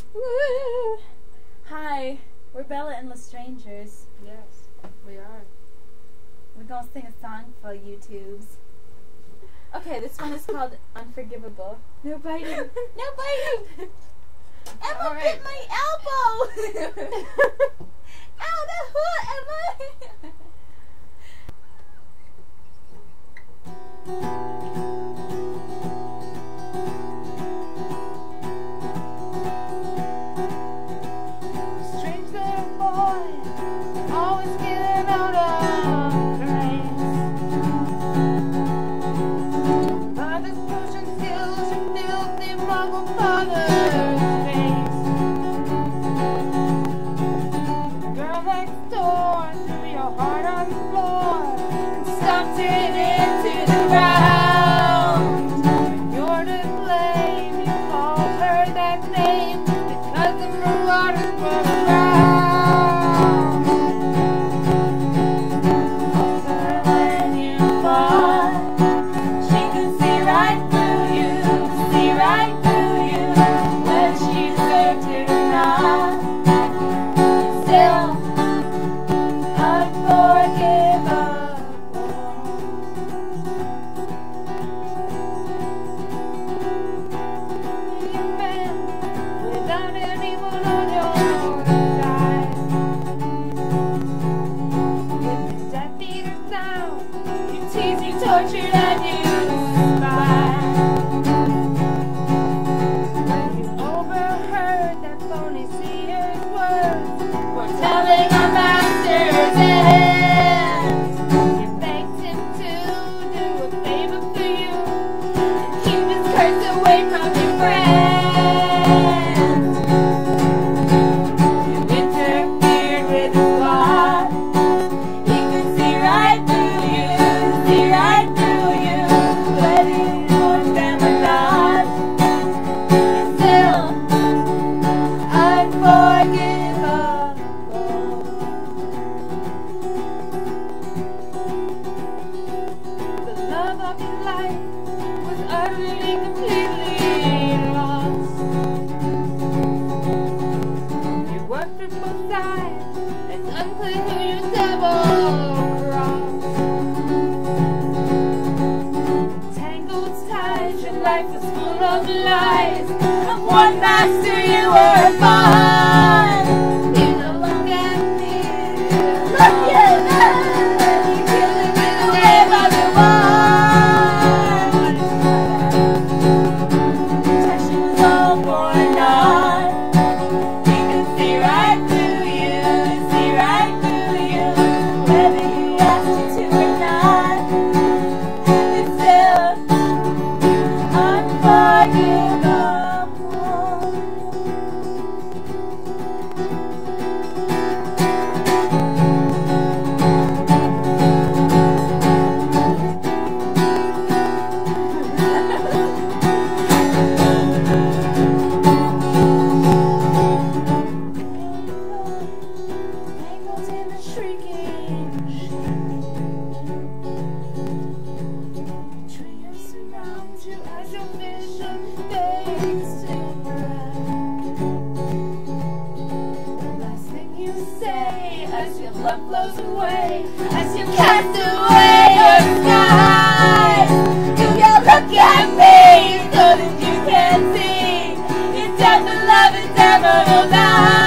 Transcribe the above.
Woo! Hi, we're Bella and the Strangers. Yes, we are. We're gonna sing a song for YouTubes. Okay, this one is called Unforgivable. No biting. No biting! Emma bit my elbow! Ow, that hurt, Emma! Strange little boy, always getting out of place. Mother's potion skills, your filthy muggle father's face. Girl next door threw your heart on the floor and stomped it into the ground. You're to blame, you called her that name because the Marauders were around. Also when you fought, she could see right through you, see right through you. Whether she deserved it or not, still unforgivable. You man without anyone on your side, with the Death Eaters now, you teased, you tortured, and you spied. When you overheard that phony Seers' words, foretelling our master's end, you begged him to do a favor for you and keep his curse away from your friends. You interfered with his plot. He could see right through you, see right through you. Whether you forced them or not, you're still unforgivable. The love of your life was utterly, completely lost. You worked with both sides, it's unclear who you double-crossed. Tangled ties, your life was full of lies. Of one master you were fond. You no longer need look at that. You killing me the way of the one. Protection was all for naught. He could see right through you, see right through you. Whether you asked you to or not, it's still unforgivable. Tangled in the shrieking shade, trio surrounds you as your vision fades to black. The last thing you say as your love flows away, as you cast away your skies, do you look at me so that you can see your death and love is ever alive?